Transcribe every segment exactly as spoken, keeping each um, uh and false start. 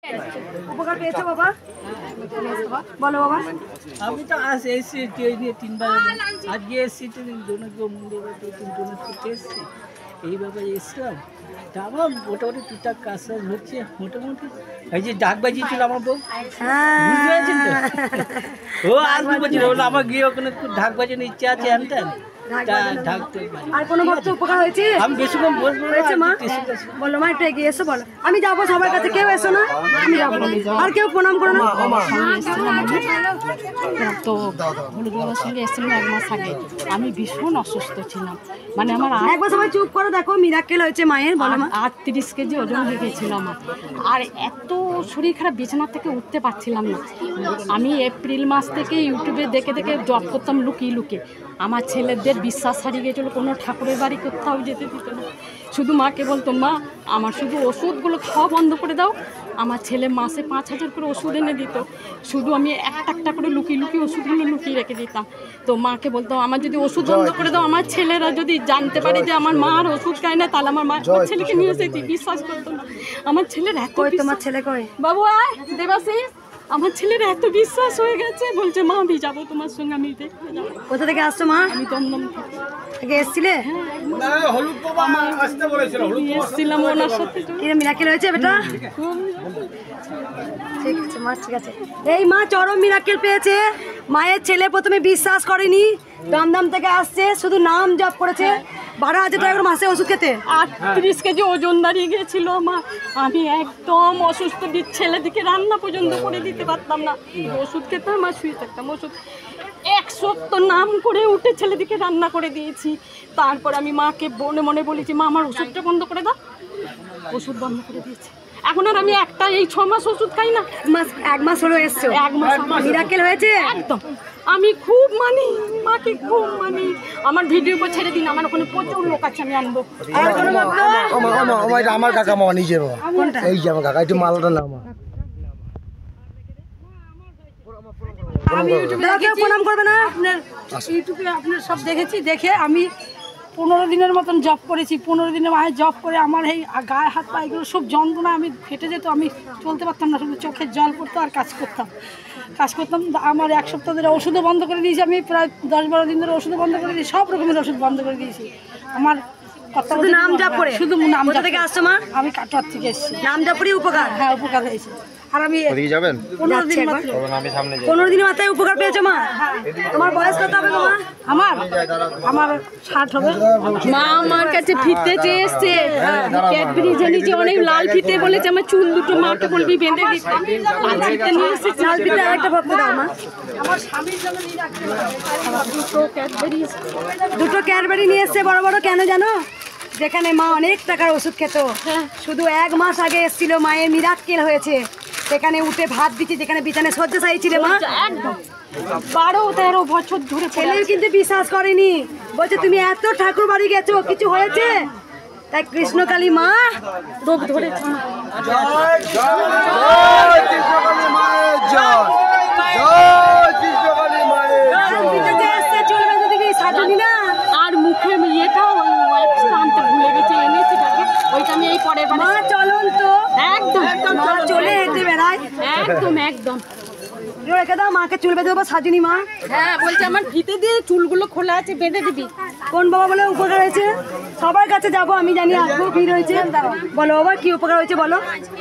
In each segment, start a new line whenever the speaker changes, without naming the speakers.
উপকার পেয়েছো বাবা? বলো বাবা।
আমি তো আজ এসেছি তিনবার, আজকে এসেছি মন্দির করতে এসেছি, এই ব্যাপারে এসছিলাম। তা আমার মোটামুটি টুকটাক কাজ টাজ হচ্ছে মোটামুটি। এই যে ডাক বাজিয়েছিল আমার বউ, বুঝতে পারছেন তো? ও আসবে বলছিল, বললো আমার গিয়ে ওখানে ঢাক বাজানোর ইচ্ছা আছে। হ্যাঁ,
আর কোনো ভক্ত উপকার হয়েছে?
আমি বেশিক্ষণ বলবো
হয়েছে মা? বলো মা, একটু এগিয়ে এসো বলো। আমি যাবো সবার কাছে, কেউ এসো না, আমি যাবো। আর কেউ প্রণাম করো না।
তো হলুদ বাবার সঙ্গে এসেছিলাম এক মাস আগে। আমি ভীষণ অসুস্থ ছিলাম, মানে আমার
একবার সবাই চুপ করো, দেখো মিরাক্কেল হয়েছে মায়ের। বলো মা।
আটত্রিশ কেজি ওজন হয়ে গেছিল আমার, আর এত শরীর খারাপ, বিছানা থেকে উঠতে পারছিলাম না। আমি এপ্রিল মাস থেকে ইউটিউবে দেখে দেখে জব করতাম লুকিয়ে লুকিয়ে। আমার ছেলেদের বিশ্বাস হারিয়ে গেছিলো, কোনো ঠাকুরের বাড়ি কোথাও যেতে দিত না। শুধু মাকে বলতো, মা আমার শুধু ওষুধগুলো খাওয়া বন্ধ করে দাও। আমার ছেলে মাসে পাঁচ হাজার করে ওষুধ এনে দিত, শুধু আমি একটা একটা করে লুকিয়ে লুকিয়ে ওষুধগুলো লুকিয়ে রেখে দিতাম। তো মাকে বলতাম, আমার যদি ওষুধ বন্ধ করে দাও, আমার ছেলেরা যদি জানতে পারে যে আমার মা আর ওষুধ খায় না, তাহলে আমার মা ছেলেকে নিয়ে যেতে বিশ্বাস করতো না। আমার ছেলের এত,
তোমার ছেলে কই?
বাবু আয় দেবাশিস, আমার ছেলের এত বিশ্বাস হয়ে গেছে, বলছে মা আমি যাবো তোমার সঙ্গে, আমি দেখতে যাবো।
কোথা থেকে আসছো মা?
আমি দমদম
থেকে এসছিলে?
এসছিলাম ওনার সাথে।
মিরাক্কেল হয়েছে বেটা? ঠিক আছে মা, ঠিক আছে। এই মা চরম মিরাক্কেল পেয়েছে। মায়ের ছেলে প্রথমে বিশ্বাস করেনি, দমদম থেকে আসছে, শুধু নাম জপ করেছে। বারো হাজার টাকা করে মাসে ওষুধ খেতে।
আটত্রিশ কেজি ওজন দাঁড়িয়ে গিয়েছিল আমার। আমি একদম অসুস্থ, ছেলেদিকে রান্না পর্যন্ত করে দিতে পারতাম না। ওষুধ খেতাম আর শুয়ে থাকতাম। ওষুধ একশো তো নাম করে উঠে ছেলেদিকে রান্না করে দিয়েছি। তারপর আমি মাকে মনে মনে বলেছি, মা আমার ওষুধটা বন্ধ করে দাও। ওষুধ বন্ধ করে দিয়েছি। এখন আর আমি একটা এই ছ মাস ওষুধ খাই না।
মাস এক মাস হলো এসছো?
এক মাস।
মিরাক্কেল হয়েছে
একদম। আমি খুব মানি মাকে, খুব মানি। আমার ভিডিও করে ছেড়ে দিন, আমার ওখানে প্রচুর লোক আছে, আমি আনবো।
আমার কাকা মামা নিজের বাবা, এই যে আমার কাকা, একটু মালটা নাম।
আমি ইউটিউবে প্রণাম করবে না?
আপনার ইউটিউবে আপনার সব দেখেছি, দেখে আমি পনেরো দিনের মতন জব করেছি। পনেরো দিনের মায়ের জব করে আমার এই গায়ে হাত পা এগুলো সব যন্ত্রণা, আমি ফেটে যেত, আমি চলতে পারতাম না, শুধু চোখের জল পড়তো আর কাজ করতাম কাজ করতাম আমার এক সপ্তাহ ধরে ওষুধও বন্ধ করে দিয়েছি। আমি প্রায় দশ বারো দিন ধরে ওষুধও বন্ধ করে দিয়েছি, সব রকমের ওষুধ বন্ধ করে দিয়েছি। আমার
শুধু নাম জপ করে?
শুধু নাম জপ
থেকে আসছো মা?
আমি কাটোয়ার থেকে এসেছি।
নাম জপ করে উপকার?
হ্যাঁ, উপকার হয়েছে। আর আমি
যাবেন
পনেরো দিন মাত্র
পনেরো দিনের মাথায় উপকার পেয়েছো মা? তোমার বয়স কত হবে মা?
আমার আমার ষাট হবে।
মা আমার কাছে ফিতে চেয়ে এসছে, ক্যাডবেরি জেনেছি, অনেক লাল ফিতে বলেছে, আমার চুল দুটো মাকে বলবি বেঁধে দিতে। লাল ফিতে নিয়ে এসেছে।
লাল ফিতে আরেকটা ভক্ত দাও মা।
আমার স্বামীর জন্য
দুটো ক্যাডবেরি
দুটো ক্যাডবেরি নিয়ে এসছে বড় বড়। কেন জানো? যেখানে মা অনেক টাকার ওষুধ খেত, শুধু এক মাস আগে এসেছিল, মায়ের মিরাক্কেল হয়েছে। সেখানে উঠে ভাত দিচ্ছে, যেখানে বিছানে শয্যাশায়ী ছিল মা।
একদম বারো তেরো বছর ধরে।
ছেলেও কিন্তু বিশ্বাস করেনি, বলছে তুমি এত ঠাকুর বাড়ি গেছো, কিছু হয়েছে? তাই কৃষ্ণকালী মা রোগ ধরেছে।
আর মুখে ইয়েটাও আনতে ভুলে গেছে, এনেছি তাকে, ওইটা আমি এই পরে
মা চলুন তো।
একদম
মা চলে হেঁটে বেড়ায়।
একদম একদম।
রেখে দাও, মাকে চুল বেঁধে দেবো সাজিনি মা।
হ্যাঁ, বলছে আমার ফিতে দিয়ে চুলগুলো খোলা আছে, বেঁধে দিবি।
কোন বাবা বলে উপকার হয়েছে? সবার কাছে যাবো, আমি জানি আসবো, ভিড় হয়েছে। বলো বাবা কি উপকার হয়েছে বলো।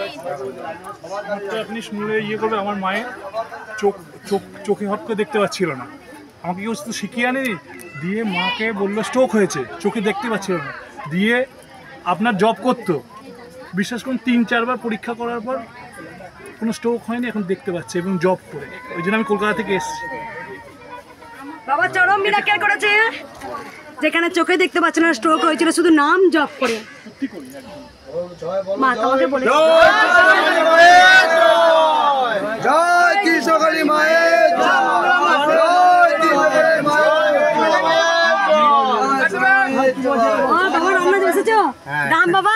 আপনি শুনলে ইয়ে করবে, আমার মায়ের চোখ চোখ চোখে হট করে দেখতে পাচ্ছিল না। আমাকে কেউ তো শিখিয়ে আনেনি, দিয়ে মাকে বললো স্ট্রোক হয়েছে, চোখে দেখতে পাচ্ছিল না, দিয়ে আপনার জব করতো। বিশ্বাস করুন, তিন চারবার পরীক্ষা করার পর কোনো স্ট্রোক হয়নি, এখন দেখতে পাচ্ছে এবং জব করে। ওই জন্য আমি কলকাতা থেকে এসেছি।
বাবা চরম মিরাক্কেল করেছে। যেখানে চোখে দেখতে পাচ্ছ না, স্ট্রোক হয়েছিল, শুধু নাম জপ করে। মা তোমাকে বলে
জয় কৃষ্ণকালী মায়ের
বাবা রান্না এসেছো? রাম বাবা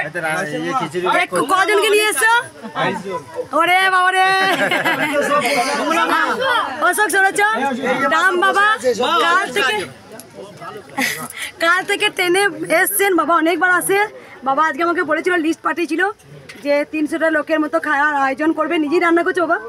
কজনকে নিয়ে এসছো? ওরে বাবা রে, অশোক শুনেছ? রাম বাবা কাল থেকে কাল থেকে ট্রেনে এসছেন বাবা, অনেকবার আসে বাবা। আজকে আমাকে বলেছিল, লিস্ট পাঠিয়েছিল, যে তিনশোটা লোকের মতো খাওয়ার আয়োজন করবে, নিজেই রান্না করছো বাবা?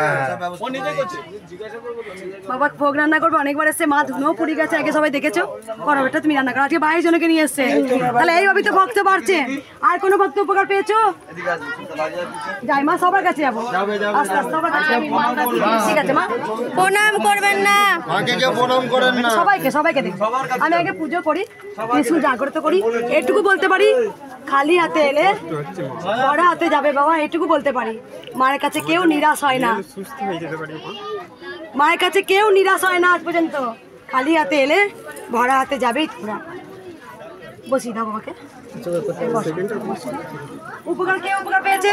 বাবা ভোগ রান্না করবে, অনেকবার এসছে, মা ধুনো পুড়ি গেছে, আগে সবাই দেখেছো, করবেটা তুমি রান্না করো, আজকে বাইশ জনকে নিয়ে এসছে, তাহলে এইভাবে তো ভক্ত বাড়ছে। আর কোনো ভক্ত উপকার পেয়েছো? যাই মা, সবার কাছে যাবো, আস্তে আস্তে সবার কাছে যাবো। ঠিক আছে মা, প্রণাম করবেন না, সবাইকে সবাইকে দেখি। আমি আগে পুজো করি, ত্রিশূল জাগ্রত করি, এটুকু বলতে পারি খালি হাতে এলে বড় হাতে যাবে বাবা, এটুকু বলতে পারি। মায়ের কাছে কেউ নিরাশ হয় না, মায়ের কাছে কেউ নিরাশ হয় না আজ পর্যন্ত, খালি হাতে এলে ভরা হাতে যাবেই তোমরা। বসি দাও বাবাকে। উপকার কে উপকার পেয়েছে?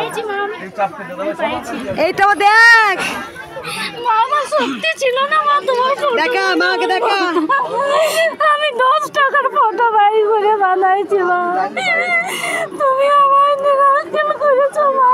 এইটাও দেখ,
আমার সত্যি ছিল না মা, তোমার
দেখা মাকে দেখা।
আমি দশ টাকার ফটো বাই করে বানাইছি মা, তুমি আমার নিরাশন করেছো মা।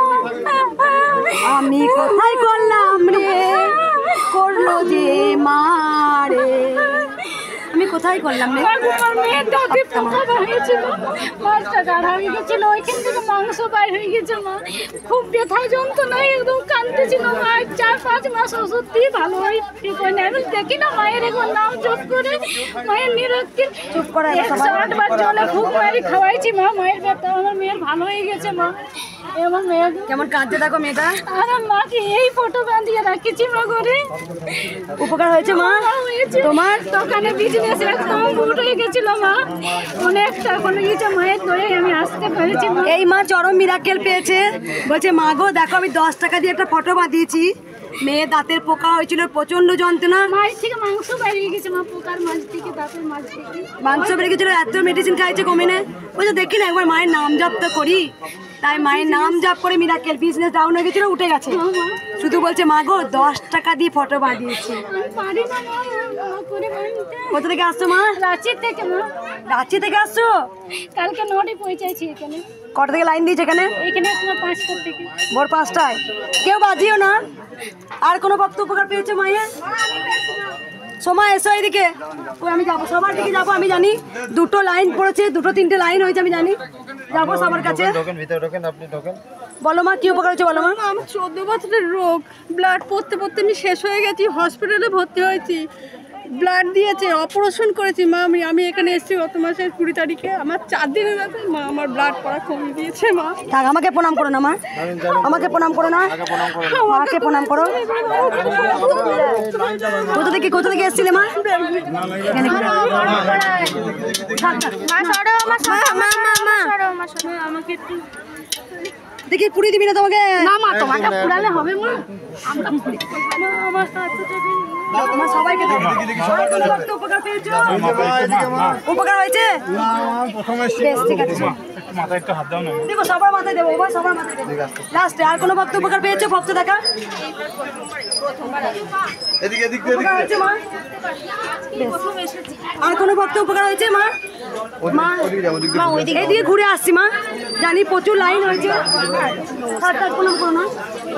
আমি কোথায় করলাম রে, করলো যে মারে, আমি কোথায় করলাম রে।
আমার মেয়ের দাঁতে পোকা হয়েছিল, পাঁচ টাকা হয়ে গেছিল, ওইখান থেকে মাংস বাইর হয়ে গেছে মা, খুব ব্যথা যন্ত্রণায় একদম কাঁদতেছিল মা। চার পাঁচ মাস ওষুধ দিয়ে ভালো হয়, ঠিক হয় না। আমি দেখি না মায়ের এখন নাম জপ করে মায়ের নিরক্তি
চুপ করে
একশো আট বার জলে খুব মারি খাওয়াইছি মা, মায়ের ব্যথা আমার মেয়ের ভালো হয়ে গেছে মা। আমার মেয়ে
কেমন কাঁদতে দেখো মেয়েটা।
আর মাকে এই ফটো বাঁধিয়ে রাখিছি মা ঘরে।
উপকার হয়েছে মা তোমার?
দোকানে বিজনেস একদম উঠে হয়ে গেছিল মা, অনেক টাকা লেগেছে মায়ের দয়ে আমি আসতে পেরেছি মা।
এই মা চরম মিরাকেল পেয়েছে, বলছে মা গো দেখো আমি দশ টাকা দিয়ে একটা ফটো বাঁধিয়েছি, মেয়ের দাঁতের পোকা হয়েছিল, প্রচন্ড যন্ত্রণা,
মায়ের থেকে মাংস বেরিয়ে গেছে মা, পোকার মাছ থেকে, দাঁতের মাছ থেকে
মাংস বেড়ে গেছিল, এত মেডিসিন খাইছে কমে না। বলছে দেখি না একবার মায়ের নাম জপ তো করি, তাই মায়ের নাম জপ করে মিরাকেল, বিজনেস ডাউন হয়ে গেছিল, উঠে গেছে। শুধু বলছে মা গো দশ টাকা দিয়ে ফটো বাঁধিয়েছি।
আমি পারি না মা, মা করে বানতে।
কোথা থেকে আসছো মা?
রাঁচি থেকে মা,
রাঁচি থেকে আসছো?
কালকে নটায় পৌঁছাইছি এখানে।
কটা থেকে লাইন দিয়েছে এখানে?
এখানে তোমার পাঁচটার থেকে।
ভোর পাঁচটায়। কেউ বাজিও না। আর কোনো ভক্ত উপকার পেয়েছে মায়ের? সময় এসো এদিকে, কই আমি যাবো, সবার দিকে যাবো, আমি জানি দুটো লাইন পড়েছে, দুটো তিনটে লাইন হয়েছে, আমি জানি যাবো সবার কাছে। বলো মা কি উপকার হয়েছে, বলো মা।
আমার চোদ্দ বছরের রোগ, ব্লাড পড়তে পড়তে আমি শেষ হয়ে গেছি, হসপিটালে ভর্তি হয়েছি, ব্লাড দিয়েছে, অপারেশন করেছি মা। আমি আমি এখানে এসেছি গত মাসের কুড়ি তারিখে, আমার চার দিনের মধ্যে মা আমার ব্লাড পড়া কমিয়ে দিয়েছে মা।
থাক, আমাকে প্রণাম করো না মা, আমাকে প্রণাম করো না, মাকে প্রণাম করো। কোথা থেকে কোথা থেকে এসেছিলে মা? এখানে কি? থাক, থাক।
আমাকে একটু
দেখি পুরি দিবি না তোমাকে?
না মা, তোমাকে পুরালে হবে মা, আমরা পুরি মা, আমার কাছে দেবে।
তোমার সবাইকে দেবো। আর কোনো ভক্ত উপকার পেয়েছো? উপকার হয়েছে? বেশ, ঠিক আছে।
মাথায় একটা হাত দাও না।
দেখো সবার মাথায় দেবো, এবার সবার মাথায় দেবো। লাস্টে আর কোনো ভক্ত উপকার পেয়েছো? ভক্ত দেখা উপকার হয়েছে মা? বেশ। আর কোনো ভক্ত উপকার হয়েছে মা? মা মা ওইদিকে এদিকে ঘুরে আসছি মা, জানি প্রচুর লাইন হয়েছে। থাক, থাক, প্রণাম করো না।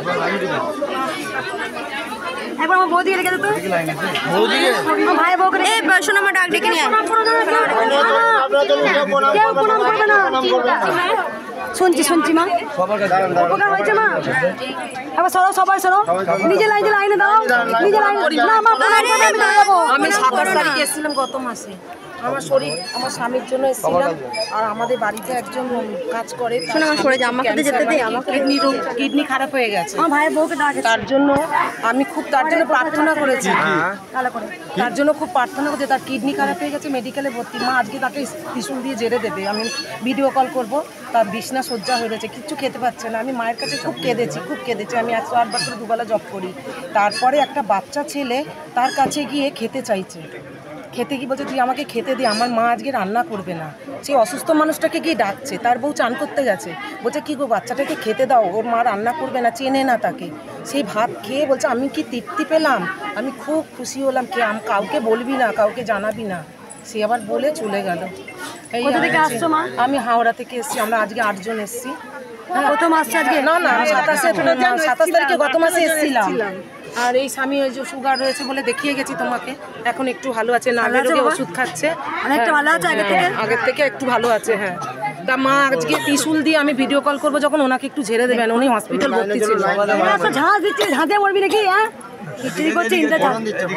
একবার আমার বৌদিকে রেখে দিত, আমার ভাই বউকে রেখে শোনো, আমার ডাক ডেকে নিয়ে প্রণাম করো না, কেউ প্রণাম করবে না। শুনছি শুনছি মা, উপকার হয়েছে মা? এবার সরো, সবাই সরো, নিজে লাইনে লাইনে দাও, নিজে লাইনে না মা, প্রণাম করবে, আমি দাঁড়াবো।
আমি সাতাশ তারিখে এসেছিলাম গত মাসে, আমার শরীর আমার স্বামীর জন্য এসেছিলাম, আর আমাদের বাড়িতে একজন কাজ করে, কিডনি রোগ, কিডনি খারাপ হয়ে গেছে,
আমার ভাই বউকে ডাকে,
তার জন্য আমি খুব তার জন্য প্রার্থনা করেছি,
ভালো করে।
তার জন্য খুব প্রার্থনা করছি। তার কিডনি খারাপ হয়ে গেছে, মেডিকেলে ভর্তি, মা আজকে তাকে ত্রিশূল দিয়ে জেরে দেবে, আমি ভিডিও কল করব, তার বিছনা সজ্জা হয়ে গেছে, কিচ্ছু খেতে পাচ্ছে না। আমি মায়ের কাছে খুব কেঁদেছি, খুব কেঁদেছি। আমি একশো আট বছর দুবেলা জব করি। তারপরে একটা বাচ্চা ছেলে তার কাছে গিয়ে খেতে চাইছে, খেতে গিয়ে বলছে তুই আমাকে খেতে দে, আমার মা আজকে রান্না করবে না। সেই অসুস্থ মানুষটাকে গিয়ে ডাকছে, তার বউ চান করতে গেছে, বলছে কী গো বাচ্চাটাকে খেতে দাও, ওর মা রান্না করবে না, চেনে না তাকে। সেই ভাত খেয়ে বলছে আমি কি তৃপ্তি পেলাম, আমি খুব খুশি হলাম, কে কাউকে বলবি না, কাউকে জানাবি না। সে আবার বলে চলে গেল। এই
কোথা থেকে আসছো মা?
আমি হাওড়া থেকে এসেছি, আমরা আজকে আটজন এসেছি।
প্রথম আসছে আজকে?
না না, আমি সাতাশে সাতাশ তারিখে গত মাসে এসেছিলাম। আর এই স্বামী ওই যে সুগার রয়েছে বলে দেখিয়ে গেছি তোমাকে, এখন একটু ভালো আছে, নামের রোগে ওষুধ খাচ্ছে,
অনেকটা ভালো আছে আগের থেকে?
আগের থেকে একটু ভালো আছে। হ্যাঁ, ডা- মা আজকে ত্রিশুল দিয়ে আমি ভিডিও কল করবো যখন ওনাকে একটু ঝেড়ে দেবেন, উনি হসপিটাল ভর্তি ছিল।
এরা তো ঝাঁজ দিচ্ছে, ঝাঁঝে মরবি নাকি? হ্যাঁ খিচুড়ি করছে ইন্দ্র ঝাঁজ।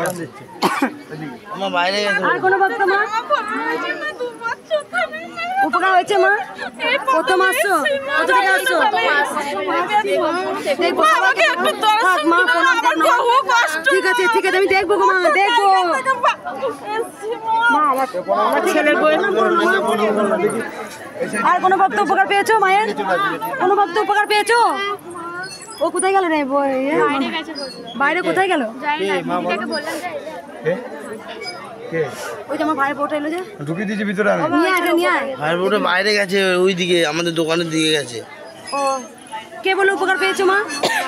আর কোনো ভক্ত মা উপকার হয়েছে মা? প্রথম আসছো? কোথা থেকে আসছো? দেখবো থাক মা, প্রণাম কর না। ঠিক আছে ঠিক আছে, আমি দেখবো গো মা, দেখবো মা। আমার আমার ছেলের বই। আর কোনো ভক্ত উপকার পেয়েছো মায়ের? কোনো ভক্ত উপকার পেয়েছো? ও কোথায় গেল রে বই? বাইরে কোথায় গেল? ওই যে আমার ভাইয়ের বউটা এলো যে,
ঢুকিয়ে দিয়েছি ভিতরে আমি।
নিয়ে আয় এটা নিয়ে আয়।
ভাইয়ের বউটা বাইরে গেছে, ওই দিকে আমাদের দোকানের দিকে গেছে।
ও কে বলে উপকার পেয়েছো মা?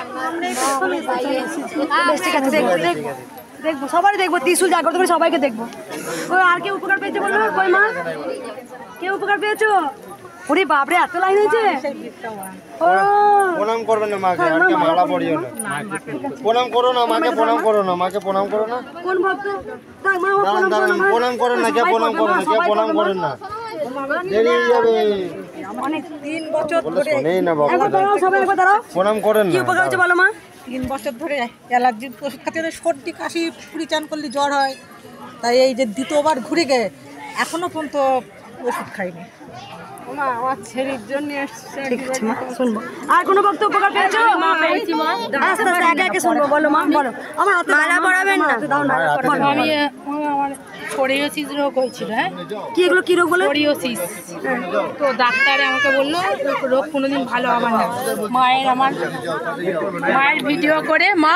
বেশ ঠিক আছে, দেখবো দেখবো দেখবো সবারই দেখবো, ত্রিশুল জাগ্রত করে সবাইকে দেখবো। ওই আর কেউ উপকার পেয়েছে বলো? কই মা, কেউ উপকার পেয়েছো? ওরে বাপরে, এত লাইন হয়েছে। ও
প্রণাম করবেন না মাকে, আর কে মালা পড়িও না। প্রণাম করো না মাকে, প্রণাম করো না মাকে, প্রণাম করো না।
কোন ভক্ত? থাক মা, ও
দাঁড়ান
প্রণাম করো
দাঁড়ান,
না, মা।
প্রণাম করেন না, কে
সবাই
প্রণাম
করবে,
করেন না,
মা,
কে
সবাই
প্রণাম
করবে,
করেন
মা।
না, দেরি হয়ে যাবে।
অনেক তিন বছর
বলে শোনেই না বাবা,
একবার দাঁড়াও, সবাই একবার দাঁড়াও।
প্রণাম করেন
কি
না।
উপকার হচ্ছে বলো মা?
তিন বছর ধরে অ্যালার্জির ওষুধ খাতে সর্দি কাশি পুরি চান করলে জ্বর হয়, তাই এই যে দ্বিতীয়বার ঘুরে গে এখনো পর্যন্ত ওষুধ খাইনি।
আমার ছেলের জন্য এসছে।
ঠিক আছে মা, শুনবো। আর কোনো ভক্ত উপকার পেয়েছো? আস্তে আস্তে একে একে শুনবো, বলো মা, বলো। আমার হাতে মালা পরাবেন না, দাও না।
আমি আমার সোরিয়াসিস রোগ হয়েছিল। হ্যাঁ,
কি এগুলো কি রোগ বলে?
সোরিয়াসিস। তো ডাক্তারে আমাকে বললো রোগ কোনোদিন ভালো হবে না। মায়ের আমার মায়ের ভিডিও করে মা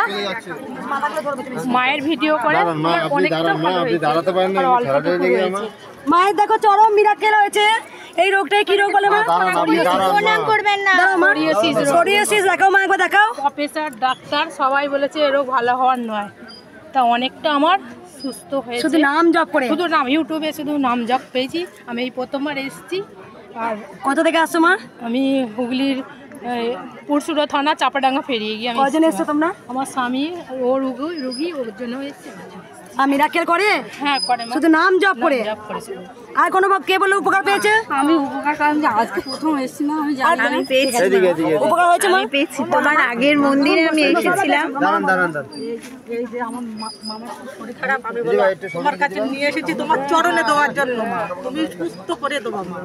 মায়ের ভিডিও করে অনেকটা ভালো হয়েছে।
দাঁড়াতে পারেন না,
আর অল্প
খেলাটাই
টুকু
দেখে
হয়েছে।
মায়ের দেখো চরম মিরাকেল হয়েছে। এই রোগটাই কি রোগ বলে মা?
প্রণাম করবেন না।
দাও মা,
সোরিয়াসিস রোগ।
সোরিয়াসিস দেখাও মা, একবার দেখাও।
প্রফেসর ডাক্তার সবাই বলেছে এ রোগ ভালো হওয়ার নয়। তা অনেকটা আমার সুস্থ হয়েছে।
শুধু নাম জপ করে?
শুধু নাম, ইউটিউবে শুধু নাম জপ পেয়েছি। আমি এই প্রথমবার এসেছি। আর
কোথা থেকে আসছো মা?
আমি হুগলির পুরসুরা থানা চাপাডাঙ্গা ফেরিয়ে গিয়ে আমি
কজন এসছো তোমরা?
আমার স্বামী ও রুগী রুগী ওর জন্য এসেছি।
আর মিরাকেল করে?
হ্যাঁ করে মা।
শুধু নাম জপ করে?
জপ করেছি।
আর কোনো ভাব কে বলে উপকার পেয়েছে?
আমি উপকার কারণ যে আজকে প্রথম এসেছি না, আমি জানি।
আমি পেয়েছি। উপকার হয়েছে মা?
পেয়েছি। তোমার আগের মন্দিরে আমি এসেছিলাম।
দাঁড়ান দাঁড়ান দাঁড়ান,
এই যে আমার মামার শরীর
খারাপ, আমি বললাম তোমার কাছে নিয়ে এসেছি তোমার চরণে দেওয়ার জন্য, মা তুমি সুস্থ করে দেবো মা।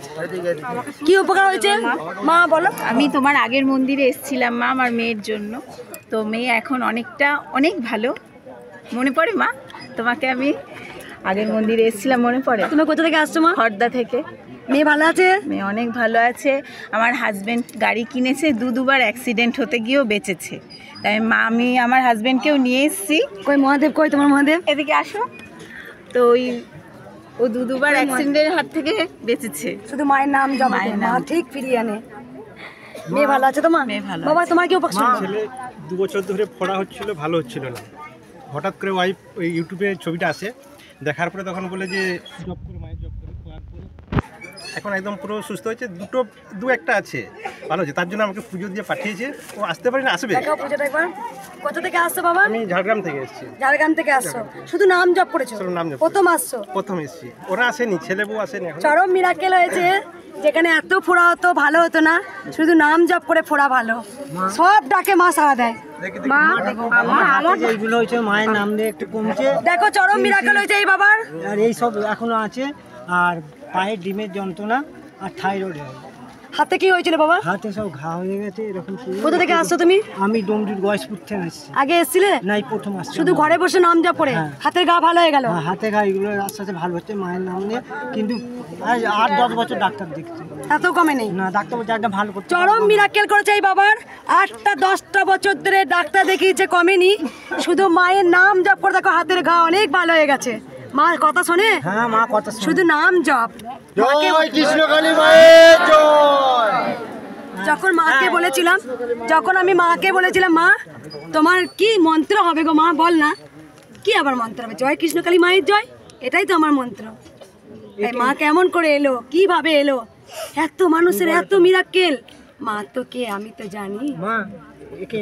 কি উপকার হয়েছে মা বলো?
আমি তোমার আগের মন্দিরে এসেছিলাম মা, আমার মেয়ের জন্য। তো মেয়ে এখন অনেকটা অনেক ভালো। মনে পড়ে মা তোমাকে? আমি আগের মন্দিরে এসেছিলাম, মনে পড়ে?
তুমি কোথা থেকে আসছো মা?
খর্দা থেকে।
মেয়ে ভালো আছে?
মেয়ে অনেক ভালো আছে। আমার হাজব্যান্ড গাড়ি কিনেছে, দু দুবার অ্যাক্সিডেন্ট হতে গিয়েও বেঁচেছে। তাই মা আমি আমার হাজব্যান্ডকেও নিয়ে এসেছি।
কই মহাদেব, কই তোমার মহাদেব?
এদিকে আসো। তো ওই ও দু দুবার অ্যাক্সিডেন্টের হাত থেকে বেঁচেছে।
শুধু মায়ের নাম জপ,
মায়ের
মা
নাম।
ঠিক ফিরিয়ে আনে। মেয়ে ভালো আছে তো মা?
মেয়ে ভালো
বাবা তোমার কি উপকার?
ছেলে দু বছর ধরে ফোড়া হচ্ছিল, ভালো হচ্ছিল না। হঠাৎ করে ওয়াইফ ওই ইউটিউবে ছবিটা আসে, দেখার পরে তখন বলে যে জব করে, মায়ের জব করে, করার পরে এখন একদম পুরো সুস্থ হয়েছে। দুটো দু একটা আছে ভালো হচ্ছে, তার জন্য আমাকে পুজো দিয়ে পাঠিয়েছে। ও আসতে পারে না, আসবে।
দেখাও পুজোটা একবার। কোথা থেকে আসছো বাবা?
আমি ঝাড়গ্রাম থেকে এসেছি।
ঝাড়গ্রাম থেকে আসছো, শুধু নাম জপ করেছো?
শুধু নাম জপ।
প্রথম আসছো?
প্রথম এসেছি, ওরা আসেনি, ছেলে বউ আসেনি এখন।
চরম মিরাকেল হয়েছে। যেখানে এত ফোড়া হতো ভালো হতো না, শুধু নাম জপ করে ফোড়া ভালো। সব ডাকে মা সাড়া দেয়। মা আমার
এইগুলো হচ্ছে মায়ের নাম দিয়ে একটু কমছে,
দেখো চরম মিরাকেল হয়েছে এই বাবার।
আর এই সব এখনো আছে। আর পায়ের ডিমের যন্ত্রণা আর থাইরয়েড।
হাতে কি হয়েছিল বাবা?
হাতে সব ঘা হয়ে গেছে এরকম।
কোথা থেকে আসছো তুমি?
আমি ডোমজুর গয়েশপুর থেকে আসছি।
আগে এসেছিলে?
নাই, প্রথম আসছি।
শুধু ঘরে বসে নাম জপ করে হাতের গা ভালো হয়ে গেল?
হ্যাঁ, হাতে ঘা এগুলো আস্তে আস্তে ভালো হচ্ছে মায়ের নাম নিয়ে। কিন্তু আজ আট দশ বছর ডাক্তার দেখছি,
এত কমে নেই।
না, ডাক্তার বলছে একদম ভালো করছে।
চরম মিরাকেল করেছে এই বাবার। আটটা দশটা বছর ধরে ডাক্তার দেখিয়েছে, কমেনি। শুধু মায়ের নাম জপ করে দেখো হাতের ঘা অনেক ভালো হয়ে গেছে। মার কথা শোনে?
হ্যাঁ মা কথা শোনে।
শুধু নাম জপ।
জয় কৃষ্ণকালী মায়ের জয়।
যখন মাকে বলেছিলাম, যখন আমি মাকে বলেছিলাম মা তোমার কি মন্ত্র হবে গো মা, বল না কি আবার মন্ত্র হবে? জয় কৃষ্ণকালী মায়ের জয়, এটাই তো আমার মন্ত্র। তাই মা কেমন করে এলো, কিভাবে এলো, এত মানুষের এত মিরাকেল। মা তো কে আমি তো জানি।
মা একে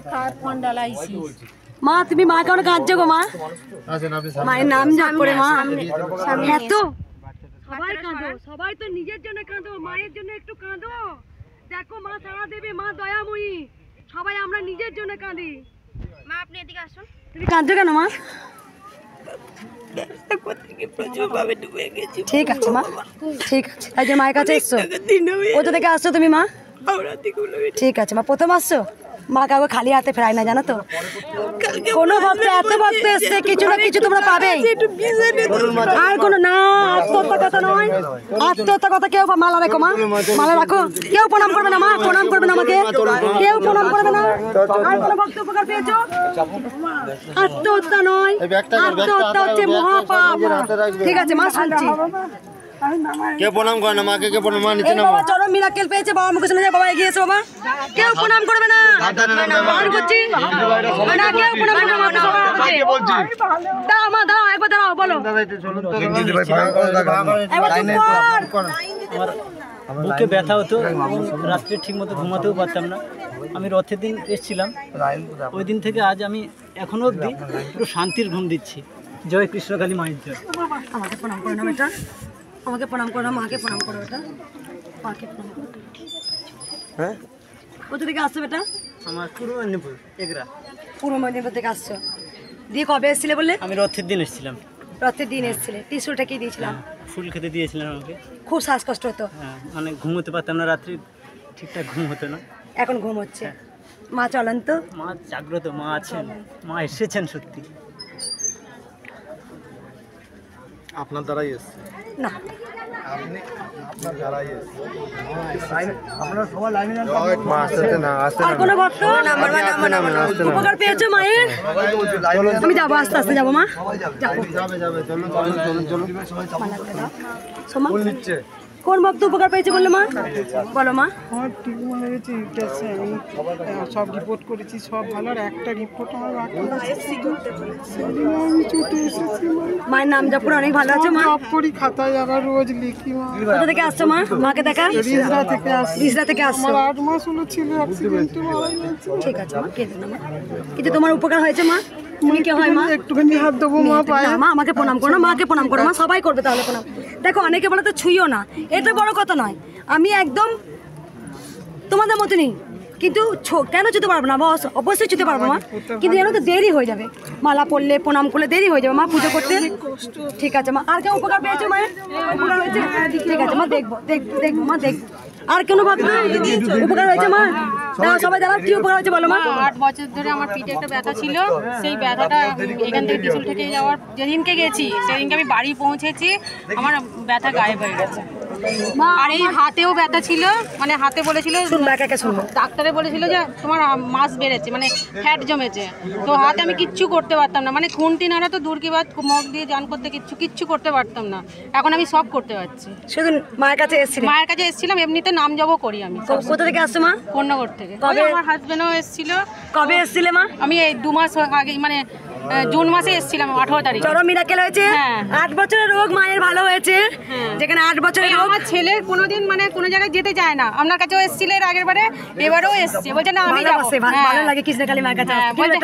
মা তুমি মা কেমন কাঁদছো গো মা? মায়ের নাম জপ করে মা এত সবাই কাঁদো, সবাই তো নিজের জন্য কাঁদো, মায়ের জন্য একটু কাঁদো। দেখো মা সারা দেবে, মা দয়াময়ী, সবাই আমরা নিজের জন্য কাঁদি।
মা আপনি এদিকে আসুন।
তুমি কাঁদছো কেন মা? ঠিক আছে মা, ঠিক আছে। এই যে মায়ের কাছে এসছো, কোথা থেকে আসছো তুমি মা? ঠিক আছে মা, প্রথম আসছো? মা কাউকে খালি হাতে ফেরায় না, জানো তো। কোনো ভক্ত, এত ভক্ত এসছে, কিছু না কিছু তোমরা পাবেই। আর কোনো না, আত্মহত্যা কথা নয়, আত্মহত্যা কথা কেউ। মালা রাখো মা, মালা রাখো। কেউ প্রণাম করবে না মা, প্রণাম করবে না আমাকে, কেউ প্রণাম করবে না। আর কোনো ভক্ত উপকার পেয়েছো? আত্মহত্যা নয়, আত্মহত্যা হচ্ছে মহাপাপ। ঠিক আছে মা, শুনছি।
কে প্রণাম করে না মাকে? কে প্রণাম? মা নিচে নামো।
বাবা চরম মিরাকেল পেয়েছে, বাবা মুখে শুনে বাবা এগিয়ে এসো বাবা। কেউ প্রণাম করবে না, বারণ করছি না, কেউ প্রণাম করবে না। দাঁড়াও মা, দাঁড়াও, একবার দাঁড়াও, বলো।
বুকে ব্যথা হতো, রাত্রে ঠিক মতো ঘুমাতেও পারতাম না। আমি রথের দিন এসেছিলাম, ওই দিন থেকে আজ আমি এখনো অবধি পুরো শান্তির ঘুম দিচ্ছি। জয় কৃষ্ণকালী মায়ের জয়।
আমাকে প্রণাম করো না বেটা, আমাকে প্রণাম করো না, মাকে প্রণাম করো বেটা, মাকে প্রণাম করো।
হ্যাঁ,
কোথা থেকে আসছো বেটা?
আমার পূর্ব মেদিনীপুর এগরা।
পূর্ব মেদিনীপুর থেকে আসছো। দিয়ে কবে এসেছিলে বললে?
আমি রথের দিন এসেছিলাম।
রথের দিন এসেছিলে। ত্রিশূলটা কি দিয়েছিলাম?
ফুল খেতে দিয়েছিলেন আমাকে।
খুব শ্বাসকষ্ট হতো?
হ্যাঁ, মানে ঘুমোতে পারতাম না, রাত্রি ঠিকঠাক ঘুম হতো না।
এখন ঘুম হচ্ছে। মা চলেন তো?
মা জাগ্রত, মা আছেন, মা এসেছেন সত্যি।
আপনার দ্বারাই এসছে
না,
আপনি আপনার দ্বারাই এসছে। আপনারা সবাই লাইনে যান। মা আসতে না, আসতে না।
আর কোনো ভক্ত উপকার পেয়েছো মায়ের? আমি যাবো, আস্তে আস্তে যাবো মা, যাবো।
যাবে যাবে, চলুন চলুন চলুন চলুন। ফুল নিচ্ছে।
কোন ভক্ত উপকার পেয়েছে বললো মা? বলো মা।
আমার টিউমার হয়েছে ইউটারাসে, আমি সব রিপোর্ট করেছি, সব ভালো। আর একটা রিপোর্ট আমার বাকি আছে, সেদিন আমি ছুটে এসেছি।
মায়ের নাম জপ করে অনেক ভালো আছে মা।
জপ করি, খাতায় আবার রোজ লিখি মা।
কোথা থেকে আসছো মা? মাকে দেখা।
রিজরা থেকে আসছি।
রিজরা থেকে আসছো।
আমার আট মাস হলো ছিল অ্যাক্সিডেন্টে মারা গেছে।
ঠিক আছে মা, কেঁদো না মা। কিন্তু তোমার উপকার হয়েছে মা। তুমি কে হয় মা?
একটুখানি হাত দেবো মা পায়ে।
মা আমাকে প্রণাম করো না, মাকে প্রণাম করো। মা সবাই করবে তাহলে প্রণাম। দেখো অনেকে বলে তো ছুঁইও না, এটা বড় কথা নয়। আমি একদম তোমাদের মতনই, কিন্তু কেন ছুতে পারবো না? বস অবশ্যই ছুতে পারবো মা, কিন্তু জানো তো দেরি হয়ে যাবে। মালা পড়লে, প্রণাম করলে দেরি হয়ে যাবে মা পুজো করতে। ঠিক আছে মা। আর কেউ উপকার পেয়েছো মায়ের? উপকার হয়েছে? ঠিক আছে মা, দেখবো দেখবো দেখবো মা, দেখবো। আর কেন ভাবছো উপকার হয়েছে মা? দাঁড়াও সবাই, দাঁড়াও, কি উপকার হয়েছে বলো মা।
আট বছর ধরে আমার পিঠে একটা ব্যথা ছিল, সেই ব্যথাটা এখান থেকে ত্রিশূল থেকে যাওয়ার যেদিনকে গেছি সেদিনকে আমি বাড়ি পৌঁছেছি, আমার ব্যথা গায়েব হয়ে গেছে। আর এই হাতেও ব্যথা ছিল, মানে হাতে বলেছিল, ডাক্তারে বলেছিল যে তোমার মাস বেড়েছে, মানে ফ্যাট জমেছে। তো হাতে আমি কিচ্ছু করতে পারতাম না, মানে খুন্তি নাড়া তো দূর কি বাদ, মগ দিয়ে জান করতে কিচ্ছু কিচ্ছু করতে পারতাম না। এখন আমি সব করতে পারছি।
শুধু মায়ের কাছে এসেছিলাম?
মায়ের কাছে এসেছিলাম, এমনিতে নাম জপও করি আমি।
কোথা থেকে আসছো মা?
পূর্ণগর থেকে।
কবে?
আমার হাজবেন্ডও এসেছিল।
কবে এসেছিলে মা?
আমি এই দু মাস আগে, মানে জুন মাসে এসেছিলাম, আঠারো তারিখ।
চরম মিরাকেল হয়েছে। আট বছরের রোগ মায়ের ভালো হয়েছে। যেখানে আট বছরের রোগ।
আমার ছেলে কোনোদিন মানে কোনো জায়গায় যেতে চায় না। আপনার কাছেও এসেছিল এর আগের বারে, এবারেও এসেছে, বলছে না আমি যাবো।
ভালো লাগে কৃষ্ণকালী মায়ের কাছে।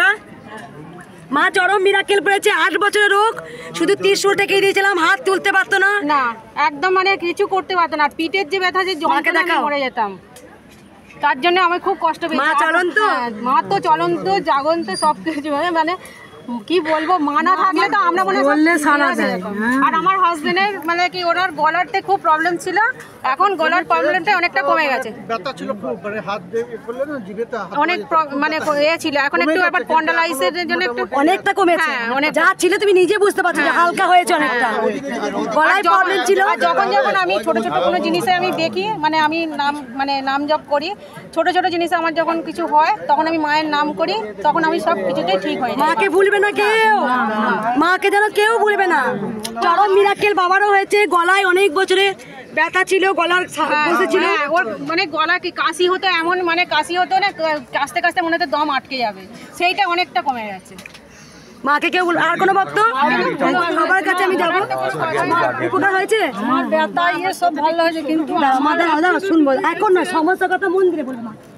মা চরম মিরাকেল পেয়েছে। আট বছরের রোগ, শুধু ত্রিশূল টেকেই দিয়েছিলাম, হাত তুলতে পারতো না।
না, একদম মানে কিছু করতে পারতো না। পিঠের যে ব্যথা, যে যন্ত্রণা, আমি মরে যেতাম। তার জন্য আমি খুব কষ্ট পেয়েছি।
মা চলন্ত,
মা তো চলন্ত, জাগন্ত, সব কিছু, মানে কি বলবো, মা না থাকলে তো আমরা মনে
বললে সারা যায়।
আর আমার হাজবেন্ডের মানে কি, ওনার গলারতে খুব প্রবলেম ছিল, এখন গলার প্রবলেমটা অনেকটা কমে গেছে।
ব্যথা ছিল খুব, মানে হাত দিয়ে করলে না জিভেতে
অনেক মানে এ ছিল, এখন একটু আবার স্পন্ডালাইসিসের জন্য একটু
অনেকটা কমেছে। অনেক যা ছিল তুমি নিজে বুঝতে পারছো যে হালকা হয়েছে অনেকটা। গলায় প্রবলেম ছিল।
যখন যখন আমি ছোট ছোট কোনো জিনিসে আমি দেখি, মানে আমি নাম মানে নাম জপ করি, ছোট ছোট জিনিসে আমার যখন কিছু হয় তখন আমি মায়ের নাম করি, তখন আমি সব কিছুতেই ঠিক হয়ে যাই।
মাকে ভুলবে না কেউ, মাকে যেন কেউ ভুলবে না। চরম মিরাকেল বাবারও হয়েছে। গলায় অনেক বছরে ব্যথা ছিল, গলার বসেছিল,
ওর মানে গলা কি কাশি হতো, এমন মানে কাশি হতো না, কাশতে কাশতে মনে হতো দম আটকে যাবে, সেইটা অনেকটা কমে গেছে।
মাকে কেউ বল। আর কোনো ভক্ত? সবার কাছে আমি যাবো। উপকার হয়েছে?
আমার ব্যথা ইয়ে সব ভালো হয়েছে, কিন্তু
আমাদের শুনবো এখন না, সমস্ত কথা মন্দিরে বলবো।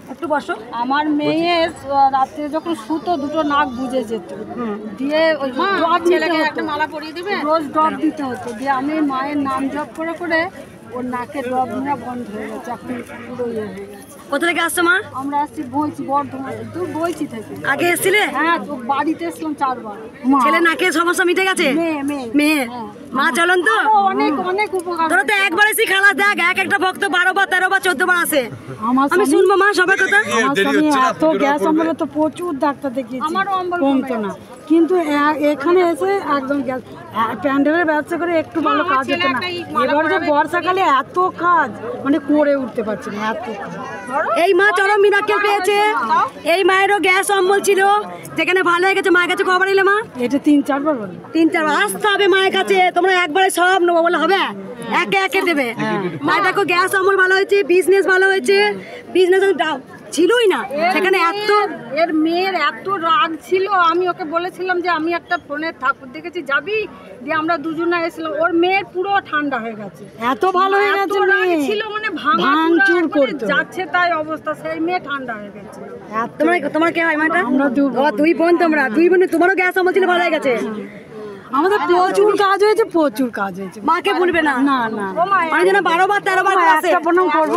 একটু বসো।
আমার মেয়ের রাত্রে যখন শুতো দুটো নাক বুঝে যেত, দিয়ে ওই ড্রপ ছেলেকে একটা মালা পরিয়ে দেবে, রোজ ড্রপ দিতে হতো। দিয়ে আমি মায়ের নাম জপ করে করে ওর নাকে ড্রপ নেওয়া বন্ধ হয়ে গেছে, এখন পুরো ইয়ে হয়ে গেছে।
কোথা থেকে আসছো মা?
আমরা আসছি বইছি বর্ধমান, তো বইছি থেকে।
আগে এসেছিলে?
হ্যাঁ, তো বাড়িতে এসলাম চারবার।
ছেলে নাকের সমস্যা মিটে গেছে?
মেয়ে মেয়ে
মেয়ে মা চলন তো
অনেক অনেক উপকার।
তোরা তো একবার এসে খালা দেখ, এক একটা ভক্ত বারো বার তেরো বার চোদ্দ বার আসে। আমি শুনবো মা সবার কথা।
আমার স্বামী এত গ্যাস অম্বলে তো প্রচুর ডাক্তার দেখিয়েছি, আমারও অম্বল কমতো না, কিন্তু এ- এখানে এসে একদম গ্যাস। প্যান্ডেলের ব্যবসা করে একটু ভালো কাজ হতো না, এবার যে বর্ষাকালে এত কাজ মানে করে উঠতে পারছি না, এত কাজ।
এই মা চরম মিরাক্কেল পেয়েছে। এই মায়েরও গ্যাস অম্বল ছিল, যেখানে ভালো হয়ে গেছে। মায়ের কাছে কবার এলে মা?
এটা তিন চারবার বলে।
তিন চারবার আসতে হবে মায়ের কাছে। তোমরা একবারে সব নেবো বলে হবে? একে একে দেবে। মায়ের দেখো গ্যাস অম্বল ভালো হয়েছে, বিজনেস ভালো হয়েছে। বিজনেস ছিলই না সেখানে। এত
এর মেয়ের এত রাগ ছিল, আমি ওকে বলেছিলাম যে আমি একটা ফোনের ঠাকুর দেখেছি যাবি, দিয়ে আমরা দুজনে এসেছিলাম। ওর মেয়ের পুরো ঠান্ডা হয়ে গেছে,
এত ভালো হয়ে গেছে।
মেয়ে ছিল মানে ভাঙচুর করতে যাচ্ছে তাই অবস্থা, সেই মেয়ে ঠান্ডা হয়ে গেছে।
তোমার তোমার কে হয় মাটা? আমরা দুই বোন। তোমরা দুই বোন, তোমারও গ্যাস অম্বল ছিল, ভালো হয়ে গেছে।
আমাদের প্রচুর কাজ হয়েছে, প্রচুর কাজ হয়েছে।
মাকে ভুলবে না।
না না,
মানে যেন বারো বার তেরো বার আসে।
একটা প্রণাম করবো।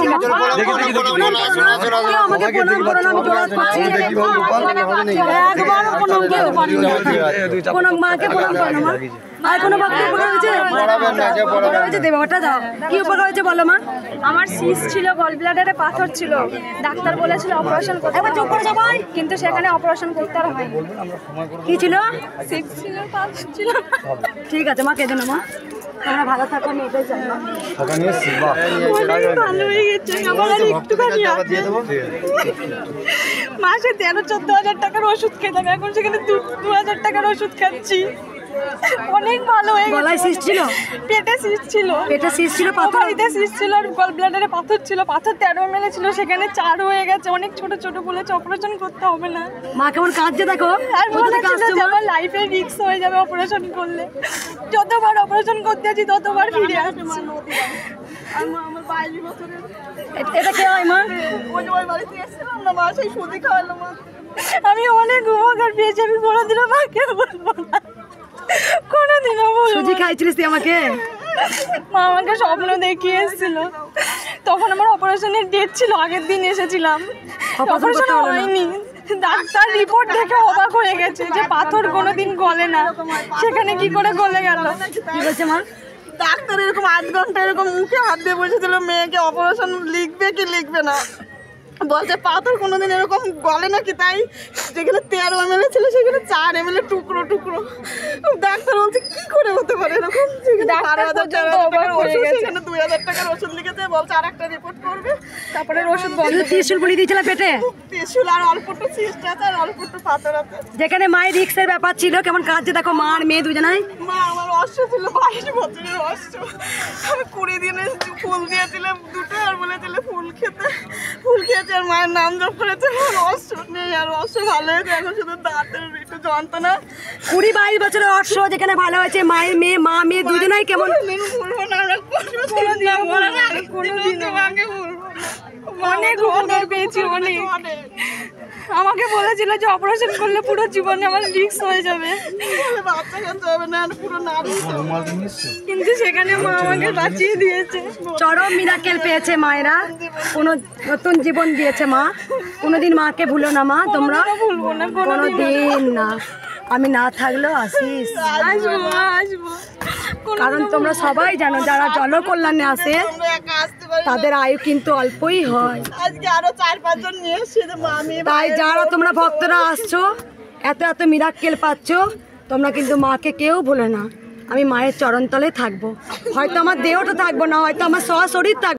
আমাকে প্রণাম করো না, আমি জোড়াত করছি। একবারও প্রণাম করতে পারি না। কোনো মাকে প্রণাম করো না মা। আর কোনো ভক্ত উপকার হয়েছে? উপকার হয়েছে, দেবে ওটা দাও। কি উপকার হয়েছে বলো মা?
আমার সিস ছিল, গল ব্লাডারে পাথর ছিল, ডাক্তার বলেছিল অপারেশন করতে,
এবার চুপ করে সবাই।
কিন্তু সেখানে অপারেশন করতে আর হয়নি।
কি ছিল?
সিক্স ছিল, পাঁচ ছিল।
ঠিক আছে মা, কেঁদে না মা। তোমরা ভালো থাকো, আমি এটাই চাই।
অনেক ভালো হয়ে গেছে, আমার আর একটুখানি আছে। মাসে তেরো চোদ্দ হাজার টাকার ওষুধ খেতাম, এখন সেখানে দু দু হাজার টাকার ওষুধ খাচ্ছি। অনেক ভালো হয়ে গেছে।
গলায় সিস্ট ছিল,
পেটে সিস্ট ছিল,
পেটে সিস্ট ছিল, পাথর
পাথরিতে সিস্ট ছিল, আর গল ব্লাডারে পাথর ছিল। পাথর তেরো এম এল ছিল, সেখানে চার হয়ে গেছে। অনেক ছোট ছোট বলেছে অপারেশন করতে হবে না।
মা কেমন কাঁদছে দেখো।
আর বলেছিল যে আমার লাইফে রিস্ক হয়ে যাবে অপারেশন করলে। যতবার অপারেশন করতে আছি ততবার ফিরে আসছি। আমার বাইশ বছরের
এটা কে হয় মা?
ওই ওই বাড়িতে এসেছিলাম না মা, সেই সুদি খাওয়ালো মা। আমি অনেক উপকার পেয়েছি, আমি কোনোদিনও মাকে বলবো না, কোনোদিনও বলবো।
সুজি খাইছিলিস তুই আমাকে?
মা আমাকে স্বপ্ন দেখিয়ে এসেছিল, তখন আমার অপারেশনের ডেট ছিল, আগের দিন এসেছিলাম, অপারেশন হয়নি। ডাক্তার রিপোর্ট দেখে অবাক হয়ে গেছে যে পাথর কোনোদিন গলে না, সেখানে কি করে গলে গেল।
কি বলছে মা?
ডাক্তার এরকম আধ ঘন্টা এরকম মুখে হাত দিয়ে বসেছিল, মেয়েকে অপারেশন লিখবে কি লিখবে না। বলছে পাথর কোনোদিন এরকম গলে নাকি, তাই যেখানে তেরো এম এল ছিল সেখানে চার এম এল টুকরো টুকরো। ডাক্তার বলছে কি করে হতে পারে এরকম, বারো হাজার টাকার ওষুধ, সেখানে দুই হাজার টাকার ওষুধ লিখেছে। বলছে আর একটা রিপোর্ট করবে, তারপরে ওষুধ বন্ধ।
ত্রিশুল বলি দিয়েছিল পেটে?
ত্রিশুল আর অল্প একটু সিস্ট আছে, আর অল্প একটু পাথর আছে।
যেখানে মায়ের রিক্সের ব্যাপার ছিল, কেমন কাজে দেখো মা আর মেয়ে দুজনাই।
মা আমার অশ্ব ছিল, বাইশ বছরের অশ্ব। আমি কুড়ি দিনে ফুল দিয়েছিলাম দুটো, আর বলেছিল ফুল খেতে, ফুল খেয়েছে আর মায়ের নাম জপ করেছে। আমার অশ্ব নেই, আর অশ্ব ভালো হয়েছে, এখন শুধু দাঁতের একটু যন্ত্রণা।
কুড়ি বাইশ বছরের অশ্ব যেখানে ভালো হয়েছে, মায়ের মেয়ে মা মেয়ে দুজনাই কেমন।
বলবো না, আমরা কোনোদিন আমাকে বলবো না। অনেক উপকার পেয়েছি, অনেক। আমাকে বলেছিল যে অপারেশন করলে পুরো জীবনে আমার রিস্ক হয়ে যাবে, বাচ্চা কাচ্চা হবে না, পুরো না, কিন্তু সেখানে মা আমাকে বাঁচিয়ে দিয়েছে।
চরম মিরাকেল পেয়েছে মায়েরা, কোনো নতুন জীবন দিয়েছে মা। কোনোদিন মাকে ভুলো না মা, তোমরা
ভুলবো না,
কোনোদিন না। আমি না থাকলেও আসিস,
আসবো আসবো।
কারণ তোমরা সবাই জানো যারা জনকল্যাণে আসে তাদের আয়ু কিন্তু অল্পই হয়।
আজকে আরো চার পাঁচজন নিয়ে এসেছে,
তাই যারা তোমরা ভক্তরা আসছো, এত এত মিরাক্কেল পাচ্ছ, তোমরা কিন্তু মাকে কেউ ভুলে না। আমি মায়ের চরণতলে থাকবো, হয়তো আমার দেহটা থাকবো না, হয়তো আমার সশরীর থাকবো।